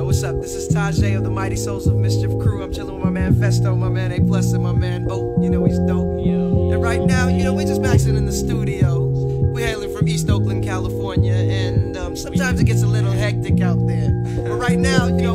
what's up? This is Tajay of the Mighty Souls of Mischief crew. I'm chilling with my man Festo, my man A Plus, and my man Bo. You know he's dope. And right now, you know, we're just maxing in the studio. We're hailing from East Oakland, California, and sometimes it gets a little hectic out there. But right now, you know,